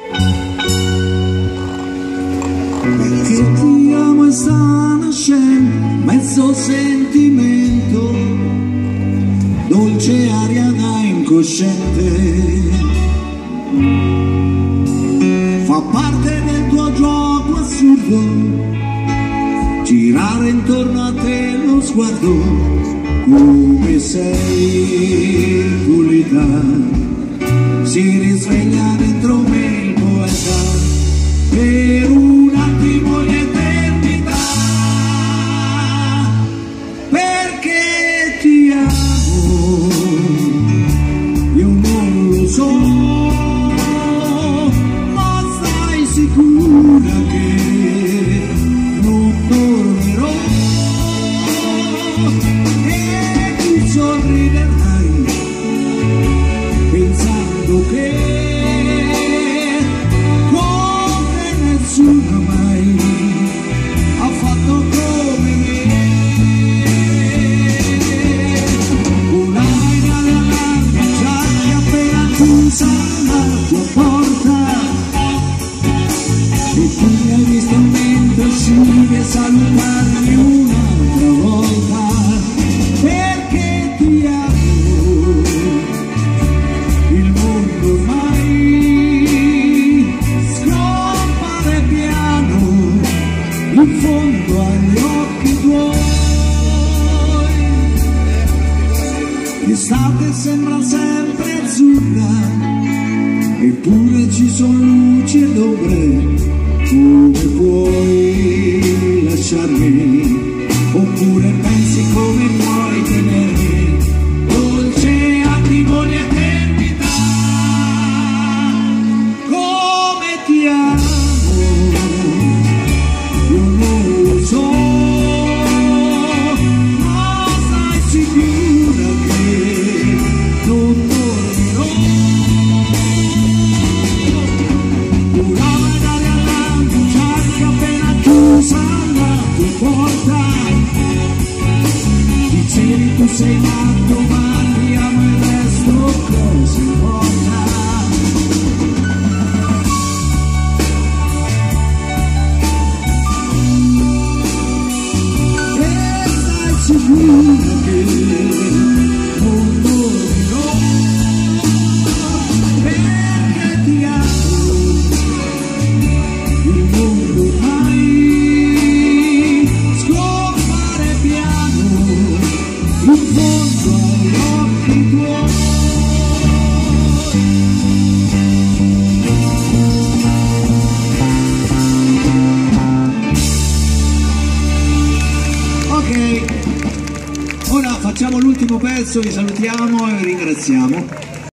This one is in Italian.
Perché ti amo e sta nascendo mezzo sentimento, dolce aria da incosciente, fa parte del tuo gioco assurdo, girare intorno a te lo sguardo, come sei pulita, si risveglia dentro me il poeta, per un attimo l'eternità, perché ti amo, io non lo so, ma stai sicura che non tornerò e tu sorriderai pensando che nessuno mai ha fatto come me. Volai dalle allarmi gialli appena chiusa la tua porta e tu mi hai visto mentre uscivi e salutarmi un'altra volta, perché ti amo, il mondo ormai in fondo agli occhi tuoi. L'estate sembra sempre azzurra, eppure ci sono luci ed ombre. Come puoi lasciarmi, oppure pensi come puoi tenermi, dolce attimo di eternità, come ti amo. Dicevi tu sei matto, ma ti amo e il resto cosa importa? E stai sicura che non morirò, perché ti amo, il mondo ormai scompare piano in fondo agli occhi tuoi. Ok, ora facciamo l'ultimo pezzo, vi salutiamo e vi ringraziamo.